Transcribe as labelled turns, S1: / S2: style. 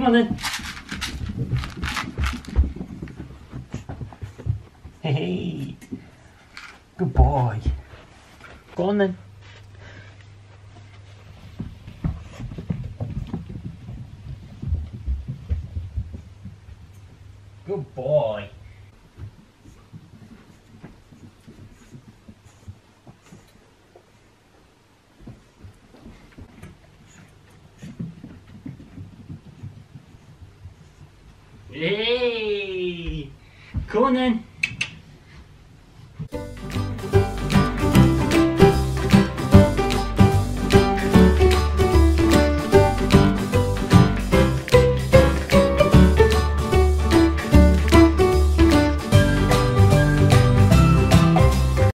S1: on then. Hey, good boy. Go on then. Good boy. Hey, come on then.